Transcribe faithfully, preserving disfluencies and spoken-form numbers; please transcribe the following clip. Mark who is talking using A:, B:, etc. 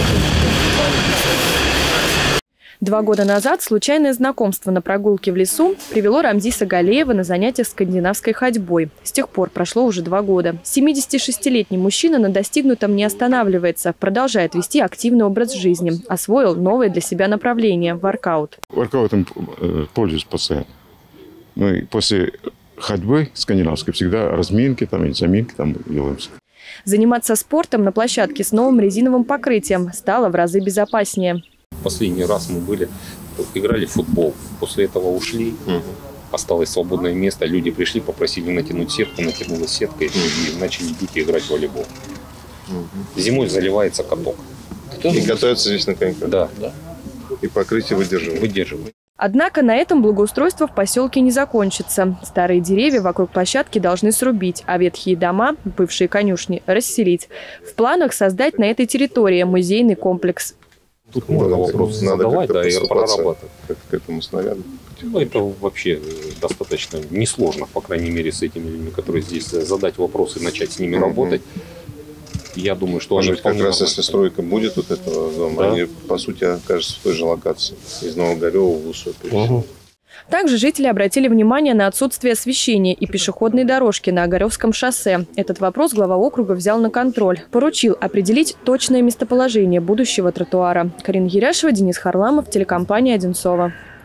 A: Два года назад случайное знакомство на прогулке в лесу привело Рамзиса Галеева на занятиях скандинавской ходьбой. С тех пор прошло уже два года. семидесятишестилетний мужчина на достигнутом не останавливается, продолжает вести активный образ жизни. Освоил новое для себя направление – воркаут.
B: Воркаутом пользуюсь постоянно. Ну и после ходьбы скандинавской всегда разминки там, и заминки там делаемся.
A: Заниматься спортом на площадке с новым резиновым покрытием стало в разы безопаснее.
C: Последний раз мы были, играли в футбол. После этого ушли, угу. Осталось свободное место. Люди пришли, попросили натянуть сетку, натянула сеткой и начали дети играть в волейбол. Угу. Зимой заливается каток.
D: И катаются здесь на коньках?
C: Да. да.
D: И покрытие выдерживает?
C: Выдерживает.
A: Однако на этом благоустройство в поселке не закончится. Старые деревья вокруг площадки должны срубить, а ветхие дома, бывшие конюшни, расселить. В планах создать на этой территории музейный комплекс.
C: Тут можно вопрос задавать, да, и прорабатывать.
D: Как к этому снаряду?
C: Ну, это вообще достаточно несложно, по крайней мере, с этими людьми, которые здесь, задать вопросы, начать с ними mm-hmm. работать. Я думаю, что
D: Может
C: они
D: быть, как раз
C: нормально.
D: Если стройка будет вот этого дома, да. Они, по сути, окажутся в той же локации, из Новогорева в Усопе. Угу.
A: Также жители обратили внимание на отсутствие освещения и пешеходной дорожки на Огаревском шоссе. Этот вопрос глава округа взял на контроль. Поручил определить точное местоположение будущего тротуара. Карина Еряшева, Денис Харламов, телекомпания «Одинцово».